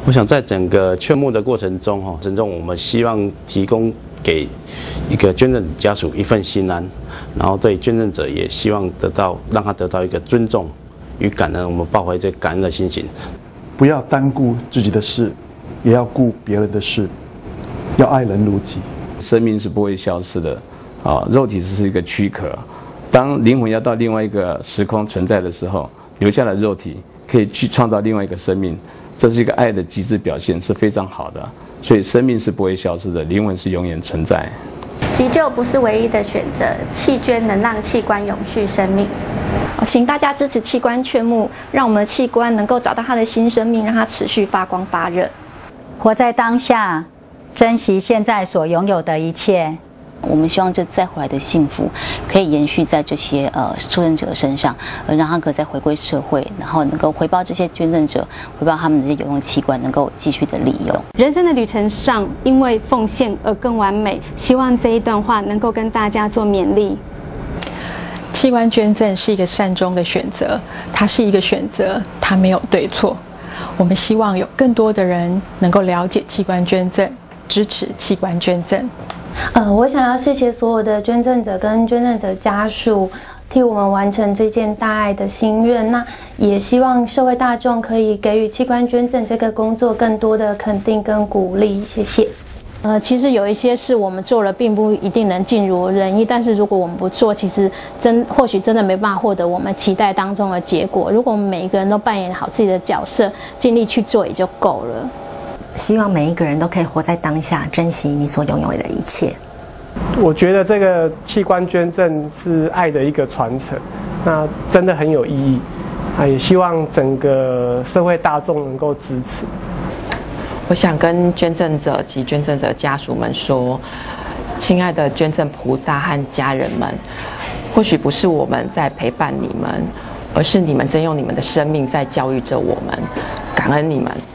我想在整个劝募的过程中，我们希望提供给一个捐赠家属一份心安，然后对捐赠者也希望让他得到一个尊重与感恩，我们抱怀这感恩的心情， 不要单顾自己的事，也要顾别人的事，要爱人如己。 生命是不会消失的，肉体只是一个躯壳。当灵魂要到另外一个时空存在的时候，留下的肉体可以去创造另外一个生命。这是一个爱的极致表现，是非常好的。所以生命是不会消失的，灵魂是永远存在。 急救不是唯一的选择，弃捐能让器官永续生命。 请大家支持器官劝募，让我们的器官能够找到它的新生命，让它持续发光发热。 活在当下，珍惜现在所拥有的一切。 我们希望这再回来的幸福可以延续在这些受赠者身上，让他可以再回归社会，然后能够回报这些捐赠者，回报他们这些有用的器官能够继续的利用。 人生的旅程上，因为奉献而更完美。希望这一段话能够跟大家做勉励。 器官捐赠是一个善终的选择，它是一个选择，它没有对错。我们希望有更多的人能够了解器官捐赠，支持器官捐赠。 我想要谢谢所有的捐赠者跟捐赠者家属，替我们完成这件大爱的心愿。那也希望社会大众可以给予器官捐赠这个工作更多的肯定跟鼓励。谢谢。 其实有一些事我们做了，并不一定能尽如人意。但是如果我们不做，其实或许真的没办法获得我们期待当中的结果。如果我们每一个人都扮演好自己的角色，尽力去做也就够了。 希望每一个人都可以活在当下，珍惜你所拥有的一切。 我觉得这个器官捐赠是爱的一个传承，那真的很有意义也希望整个社会大众能够支持。 我想跟捐赠者及捐赠者家属们说，亲爱的捐赠菩萨和家人们，或许不是我们在陪伴你们，而是你们正用你们的生命在教育着我们，感恩你们。